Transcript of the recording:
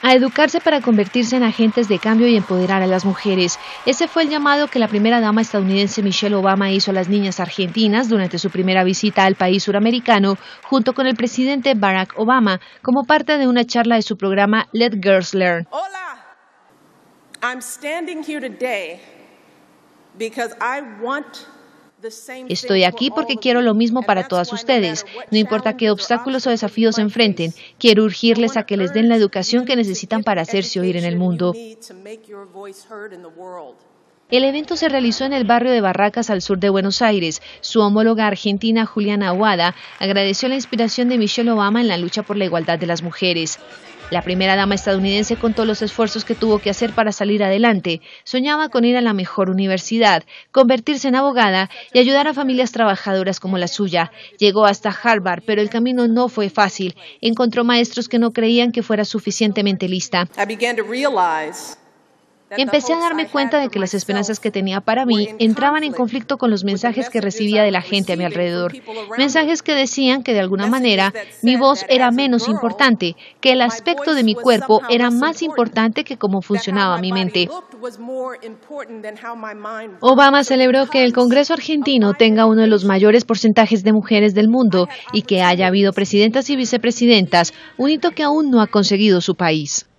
a educarse para convertirse en agentes de cambio y empoderar a las mujeres. Ese fue el llamado que la primera dama estadounidense Michelle Obama hizo a las niñas argentinas durante su primera visita al país suramericano, junto con el presidente Barack Obama, como parte de una charla de su programa Let Girls Learn. Hola, I'm standing here today because I want. Estoy aquí porque quiero lo mismo para todas ustedes. No importa qué obstáculos o desafíos se enfrenten, quiero urgirles a que les den la educación que necesitan para hacerse oír en el mundo. El evento se realizó en el barrio de Barracas, al sur de Buenos Aires. Su homóloga argentina, Juliana Aguada, agradeció la inspiración de Michelle Obama en la lucha por la igualdad de las mujeres. La primera dama estadounidense contó los esfuerzos que tuvo que hacer para salir adelante. Soñaba con ir a la mejor universidad, convertirse en abogada y ayudar a familias trabajadoras como la suya. Llegó hasta Harvard, pero el camino no fue fácil. Encontró maestros que no creían que fuera suficientemente lista. Empecé a darme cuenta de que las esperanzas que tenía para mí entraban en conflicto con los mensajes que recibía de la gente a mi alrededor. Mensajes que decían que de alguna manera mi voz era menos importante, que el aspecto de mi cuerpo era más importante que cómo funcionaba mi mente. Obama celebró que el Congreso argentino tenga uno de los mayores porcentajes de mujeres del mundo y que haya habido presidentas y vicepresidentas, un hito que aún no ha conseguido su país.